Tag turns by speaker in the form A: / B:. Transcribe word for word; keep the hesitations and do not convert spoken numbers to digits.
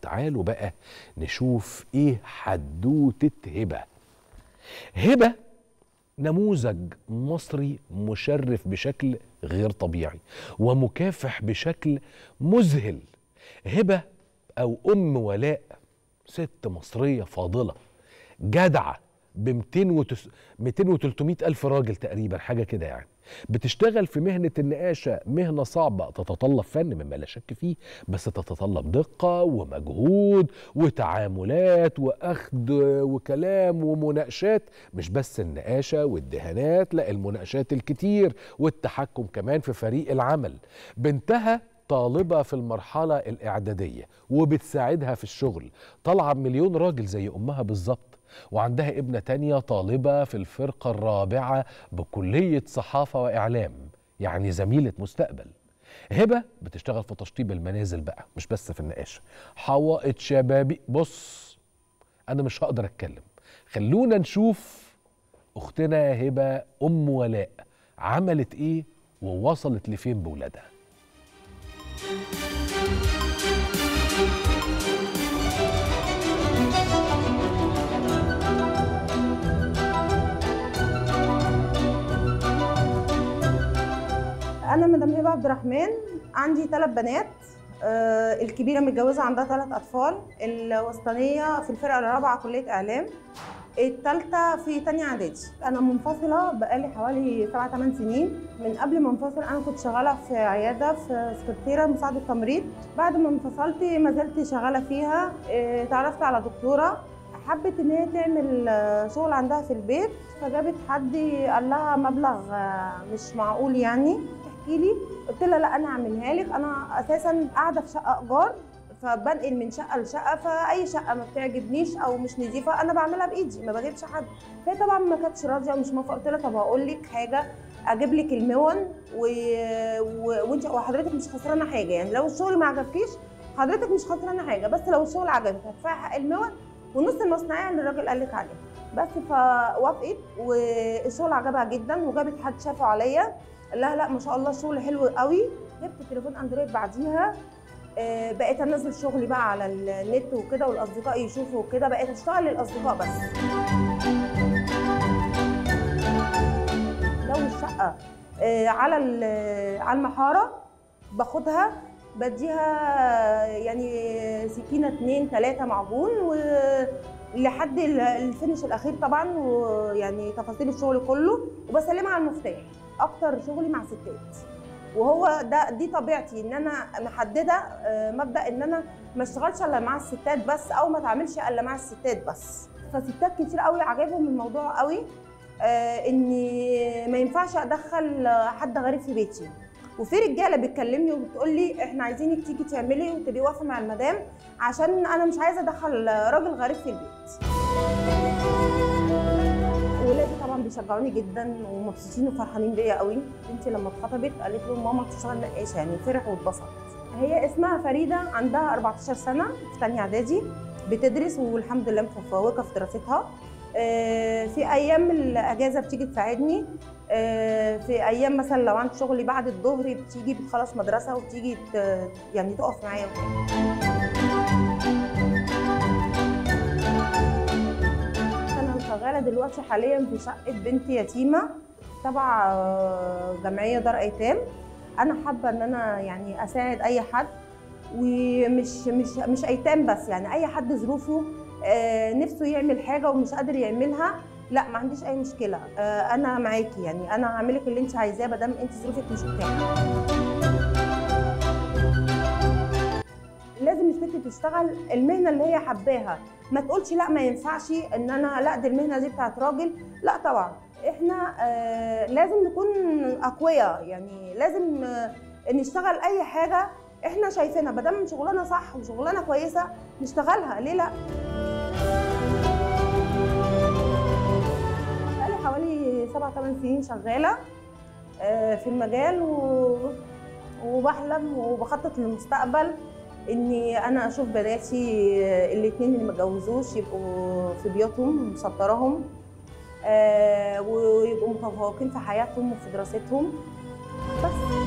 A: تعالوا بقى نشوف ايه حدوتة هبة. هبة نموذج مصري مشرف بشكل غير طبيعي ومكافح بشكل مذهل. هبة أو أم ولاء ست مصرية فاضلة جدعة ب مئتين وتلتمية ألف راجل تقريبا، حاجة كده يعني. بتشتغل في مهنة النقاشة، مهنة صعبة تتطلب فن مما لا شك فيه، بس تتطلب دقة ومجهود وتعاملات وأخذ وكلام ومناقشات، مش بس النقاشة والدهانات، لا المناقشات الكتير والتحكم كمان في فريق العمل. بنتها طالبة في المرحلة الإعدادية وبتساعدها في الشغل، طالعة بمليون راجل زي أمها بالظبط. وعندها ابنة تانية طالبة في الفرقة الرابعة بكلية صحافة وإعلام، يعني زميلة مستقبل. هبة بتشتغل في تشطيب المنازل بقى، مش بس في النقاشة، حوائط شبابي. بص أنا مش هقدر أتكلم، خلونا نشوف أختنا هبة أم ولاء عملت إيه ووصلت لفين بولادها.
B: أنا مدام هبة عبد الرحمن، عندي ثلاث بنات. آه الكبيرة متجوزة عندها ثلاث أطفال، الوسطانية في الفرقة الرابعة كلية إعلام، الثالثة في تانية إعدادي. أنا منفصلة بقالي حوالي سبع ثمان سنين. من قبل ما انفصل أنا كنت شغالة في عيادة في سكرتيرة مساعدة تمريض. بعد ما انفصلت ما زلت شغالة فيها. آه تعرفت على دكتورة حبت إن هي تعمل شغل عندها في البيت، فجابت حد قال لها مبلغ مش معقول يعني تحكي لي. قلت لها لا انا اعملها لك، انا اساسا قاعده في شقه ايجار فبنقل من شقه لشقه، فاي شقه ما بتعجبنيش او مش نظيفه انا بعملها بايدي ما بجيبش حد. فهي طبعا ما كانتش راضيه ومش موافقه. قلت لها طب هقول لك حاجه، اجيب لك المون و... و... وانت وحضرتك مش خسرانه حاجه، يعني لو الشغل ما عجبكيش حضرتك مش خسرانه حاجه، بس لو الشغل عجبك هتدفعي حق المون ونص المصنعيه اللي الراجل قال لك عليها. بس فوافقت والشغل عجبها جدا وجابت حد شافه عليا قال لها لا ما شاء الله الشغل حلو قوي. جبت تليفون اندرويد بعديها، بقيت انزل شغلي بقى على النت وكده والاصدقاء يشوفوا وكده، بقيت اشتغل للاصدقاء بس. لو الشقه على على المحاره باخدها بديها يعني سكينه اتنين تلاته معجون ولحد الفينش الاخير طبعا، ويعني تفاصيل الشغل كله، وبسلمها على المفتاح. اكتر شغلي مع ستات، وهو ده دي طبيعتي ان انا محدده مبدا ان انا ما اشتغلش الا مع الستات بس، او ما اتعاملش الا مع الستات بس. فستات كتير قوي عجبهم الموضوع قوي، اني ما ينفعش ادخل حد غريب في بيتي. وفي رجاله بتكلمني وبتقول لي احنا عايزينك تيجي تعملي وتبقي واقفه مع المدام عشان انا مش عايزه ادخل راجل غريب في البيت. ولادي طبعا بيشجعوني جدا ومبسوطين وفرحانين بيا قوي. بنتي لما اتخطبت قالت لهم ماما بتشتغل نقاشه، يعني فرح واتبسط. هي اسمها فريده، عندها أربعتاشر سنه، في ثانيه اعدادي، بتدرس والحمد لله متفوقه في دراستها. في ايام الاجازه بتيجي تساعدني، في ايام مثلا لو عندي شغلي بعد الظهر بتيجي بتخلص مدرسه وبتيجي يعني تقف معايا وكده. انا شغاله دلوقتي حاليا في شقه بنت يتيمه تبع جمعيه دار ايتام. انا حابه ان انا يعني اساعد اي حد، ومش مش مش ايتام بس، يعني اي حد ظروفه نفسه يعمل حاجه ومش قادر يعملها، لا ما عنديش اي مشكله، انا معاكي، يعني انا هعمل لك اللي انت عايزاه ما دام انت ظروفك مش متاحه. لازم الست تشتغل المهنه اللي هي حباها، ما تقولش لا ما ينفعش ان انا لا دي المهنه دي بتاعت راجل، لا طبعا. احنا آه لازم نكون اقوياء، يعني لازم آه نشتغل اي حاجه احنا شايفينها ما دام شغلنا صح وشغلنا كويسه نشتغلها، ليه لا؟ بقالي حوالي سبع ثمان سنين شغاله آه في المجال، و... وبحلم وبخطط للمستقبل اني انا اشوف بناتي الاثنين اللي ما اتجوزوش يبقوا في بيوتهم مسطرهم، آه ويبقوا متفوقين في حياتهم وفي دراستهم بس.